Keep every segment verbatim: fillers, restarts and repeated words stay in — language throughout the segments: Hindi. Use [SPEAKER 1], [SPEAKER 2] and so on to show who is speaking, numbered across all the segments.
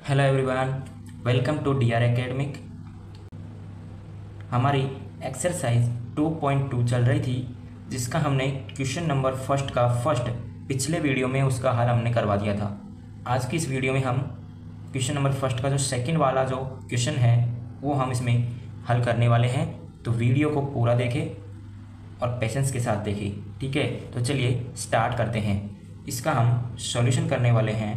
[SPEAKER 1] Hello everyone, welcome to D R academic. हमारी एक्सरसाइज टू पॉइंट टू चल रही थी, जिसका हमने क्वेश्चन नंबर फर्स्ट का फर्स्ट पिछले वीडियो में उसका हल हमने करवा दिया था। आज की इस वीडियो में हम क्वेश्चन नंबर फर्स्ट का जो सेकंड वाला जो क्वेश्चन है वो हम इसमें हल करने वाले हैं। तो वीडियो को पूरा देखें और पेशेंस के साथ देखें, ठीक है। तो चलिए स्टार्ट करते हैं। इसका हम सॉल्यूशन करने वाले हैं।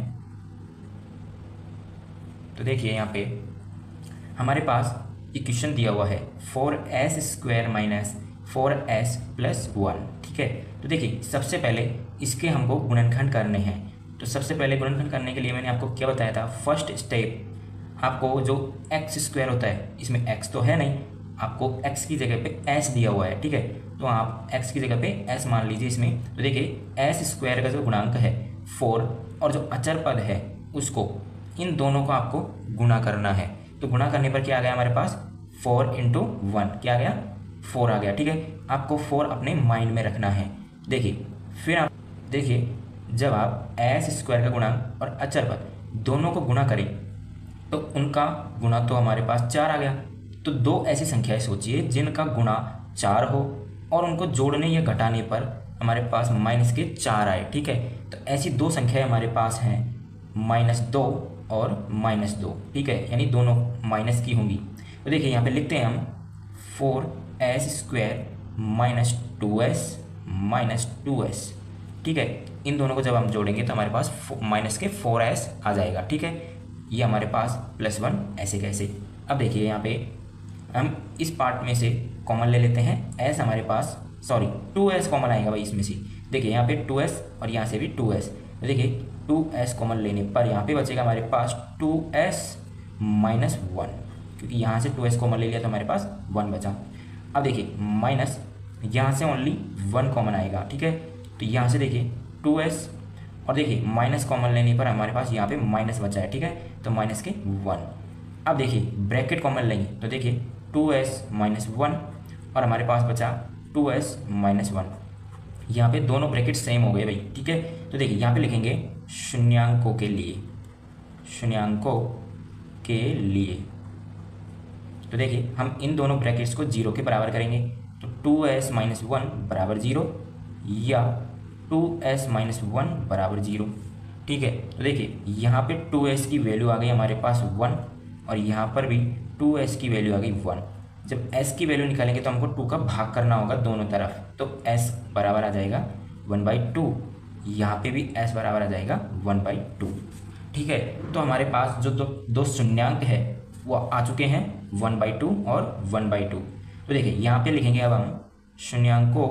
[SPEAKER 1] तो देखिए यहाँ पे हमारे पास इक्वेशन दिया हुआ है four S square minus four S plus one, ठीक है। तो देखिए सबसे पहले इसके हमको गुणनखंड करने हैं। तो सबसे पहले गुणनखंड करने के लिए मैंने आपको क्या बताया था, फर्स्ट स्टेप आपको जो एक्स स्क्वायर होता है, इसमें एक्स तो है नहीं, आपको x की जगह पे s दिया हुआ है, ठीक है। तो आप x की जगह पे s मान लीजिए इसमें। तो देखिए एस स्क्वायर का जो गुणांक है फोर और जो अचर पद है उसको, इन दोनों को आपको गुणा करना है। तो गुणा करने पर क्या आ गया हमारे पास, फोर इंटू वन, क्या आ गया, फोर आ गया, ठीक है। आपको फोर अपने माइंड में रखना है। देखिए फिर आप देखिए जब आप एस स्क्वायर का गुणांक और अचर पद दोनों को गुणा करें तो उनका गुणा तो हमारे पास चार आ गया। तो दो ऐसी संख्याएं सोचिए जिनका गुणा चार हो और उनको जोड़ने या घटाने पर हमारे पास माइनस के चार आए, ठीक है। तो ऐसी दो संख्याएं हमारे पास हैं, माइनस दो और माइनस दो, ठीक है, यानी दोनों माइनस की होंगी। तो देखिए यहाँ पे लिखते हैं हम four S square minus two S minus two S, ठीक है। इन दोनों को जब हम जोड़ेंगे तो हमारे पास माइनस के फोर एस आ जाएगा, ठीक है। ये हमारे पास प्लस वन, ऐसे कैसे। अब देखिए यहाँ पे हम इस पार्ट में से कॉमन ले लेते हैं, एस हमारे पास, सॉरी टू एस कॉमन आएगा भाई इसमें से। देखिए यहाँ पे टू एस और यहाँ से भी टू एस। तो देखिए टू एस कॉमन लेने पर यहाँ पे बचेगा हमारे पास टू एस माइनस वन, क्योंकि यहाँ से टू एस कॉमन ले लिया तो हमारे पास वन बचा। अब देखिए माइनस यहाँ से ओनली वन कॉमन आएगा, ठीक है। तो यहाँ से देखिए टू एस और देखिए माइनस कॉमन लेने पर हमारे पास यहाँ पे माइनस बचा है, ठीक है। तो माइनस के वन। अब देखिए ब्रैकेट कॉमन लेंगे तो देखिए टू एस माइनस वन और हमारे पास बचा टू एस माइनस वन। यहाँ पे दोनों ब्रैकेट सेम हो गए भाई, ठीक है। तो देखिए यहाँ पे लिखेंगे शून्यांकों के लिए, शून्यांकों के लिए। तो देखिए हम इन दोनों ब्रैकेट्स को जीरो के बराबर करेंगे। तो टू एस माइनस वन बराबर जीरो या टू एस माइनस वन बराबर जीरो, ठीक है। तो देखिए यहाँ पे टू एस की वैल्यू आ गई हमारे पास वन और यहाँ पर भी टू एस की वैल्यू आ गई वन। जब s की वैल्यू निकालेंगे तो हमको टू का भाग करना होगा दोनों तरफ, तो s बराबर आ जाएगा वन बाई टू, यहाँ पे भी s बराबर आ जाएगा वन बाई टू, ठीक है। तो हमारे पास जो दो दो शून्यांक है वो आ चुके हैं वन बाई टू और वन बाई टू। तो देखिए यहाँ पे लिखेंगे अब हम शून्यांकों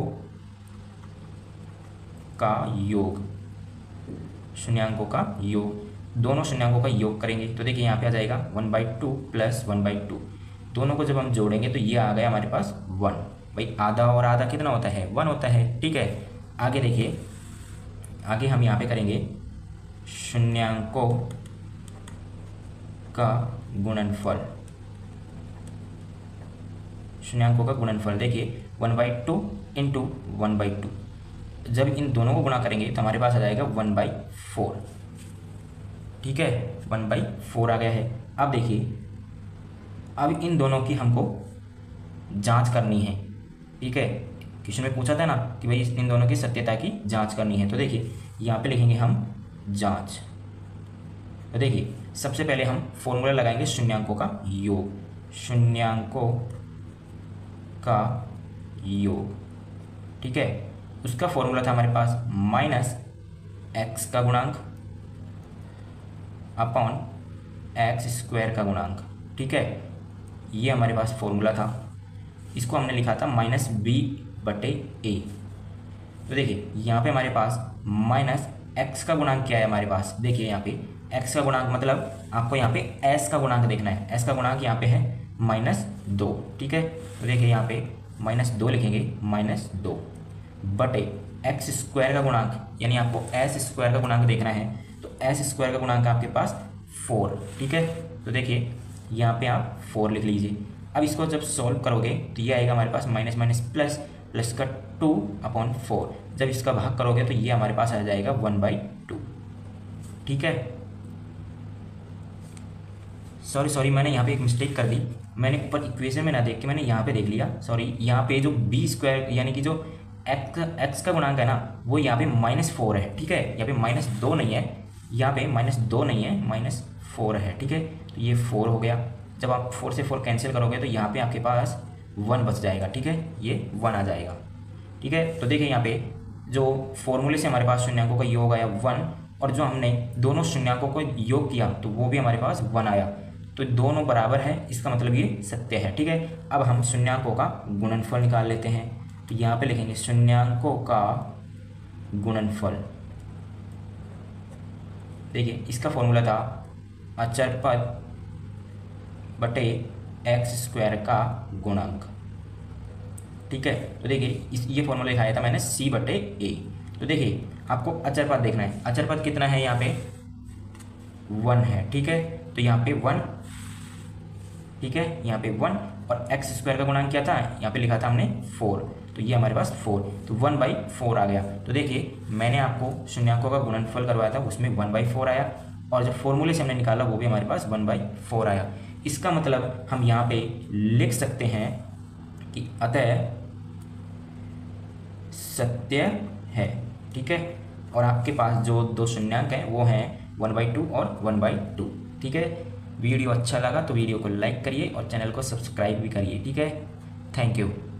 [SPEAKER 1] का योग, शून्यांकों का योग, दोनों शून्यांकों का योग करेंगे। तो देखिए यहाँ पे आ जाएगा one by two plus one by two, दोनों को जब हम जोड़ेंगे तो ये आ गया हमारे पास वन। भाई आधा और आधा कितना होता है, वन होता है, ठीक है। आगे देखिए, आगे हम यहाँ पे करेंगे शून्यांकों का गुणनफल, शून्यांकों का गुणनफल। देखिए one by two into one by two, जब इन दोनों को गुणा करेंगे तो हमारे पास आ जाएगा वन बाई फोर, ठीक है। वन बाई फोर आ गया है। अब देखिए अब इन दोनों की हमको जांच करनी है, ठीक है। क्वेश्चन में पूछा था ना कि भाई इन दोनों की सत्यता की जांच करनी है। तो देखिए यहाँ पे लिखेंगे हम जांच। तो देखिए सबसे पहले हम फॉर्मूला लगाएंगे शून्यांकों का योग, शून्यांकों का योग, ठीक है। उसका फॉर्मूला था हमारे पास माइनस एक्स का गुणांक अपॉन एक्स स्क्वायर का गुणांक, ठीक है। ये हमारे पास फॉर्मूला था, इसको हमने लिखा था माइनस बी बटे ए। तो देखिए यहाँ पे हमारे पास माइनस एक्स का गुणांक क्या है हमारे पास, देखिए यहाँ पे एक्स का गुणांक मतलब आपको यहाँ पे एस का गुणांक देखना है। एस का गुणांक यहाँ पे है माइनस दो, ठीक है। तो देखिए यहाँ पे माइनस दो लिखेंगे, माइनस दो बटे एक्स स्क्वायर का गुणांक, यानी आपको एस स्क्वायर का गुणांक देखना है। तो एस स्क्वायर का गुणांक आपके पास फोर, ठीक है। तो देखिए यहाँ पे आप फोर लिख लीजिए। अब इसको जब सॉल्व करोगे तो ये आएगा हमारे पास माइनस माइनस प्लस, प्लस का टू अपॉन फोर। जब इसका भाग करोगे तो ये हमारे पास आ जाएगा वन बाई टू, ठीक है। सॉरी सॉरी मैंने यहाँ पे एक मिस्टेक कर दी, मैंने ऊपर इक्वेशन में ना देख के मैंने यहाँ पे देख लिया, सॉरी। यहाँ पे जो बी स्क्वायर यानी कि जो एक्स एक्स का गुणांक है ना वो यहाँ पे माइनस फोर है, ठीक है। यहाँ पे माइनस दो नहीं है, यहाँ पे माइनस दो नहीं है, माइनस फोर है, ठीक है। तो ये फोर हो गया। जब आप फोर से फोर कैंसिल करोगे तो यहाँ पे आपके पास वन बच जाएगा, ठीक है, ये वन आ जाएगा, ठीक है। तो देखिए यहाँ पे जो फॉर्मूले से हमारे पास शून्यांकों का योग आया वन, और जो हमने दोनों शून्यांकों को योग किया तो वो भी हमारे पास वन आया, तो दोनों बराबर है, इसका मतलब ये सत्य है, ठीक है। अब हम शून्यांकों का गुणनफल निकाल लेते हैं, तो यहाँ पे लिखेंगे शून्यांकों का गुणनफल। देखिए इसका फॉर्मूला था अचर पद बटे एक्स स्क्वायर का गुणांक, ठीक है। तो देखिए इस ये फॉर्मूला लिखाया था मैंने सी बटे ए। तो देखिए आपको अचर पद देखना है, अचर पद कितना है, यहाँ पे वन है, ठीक है। तो यहाँ पे वन, ठीक है, यहाँ पे वन, और एक्स स्क्वायर का गुणांक क्या था, यहाँ पे लिखा था हमने फोर, तो ये हमारे पास फोर, तो वन बाई फोर आ गया। तो देखिए मैंने आपको शून्यांकों का गुणनफल करवाया था, उसमें वन बाई फोर आया, और जो फॉर्मूले से हमने निकाला वो भी हमारे पास वन बाई फोर आया। इसका मतलब हम यहाँ पे लिख सकते हैं कि अतः सत्य है, ठीक है। और आपके पास जो दो शून्यांक हैं वो हैं वन बाई टू और वन बाई टू, ठीक है। वीडियो अच्छा लगा तो वीडियो को लाइक करिए और चैनल को सब्सक्राइब भी करिए, ठीक है। Thank you.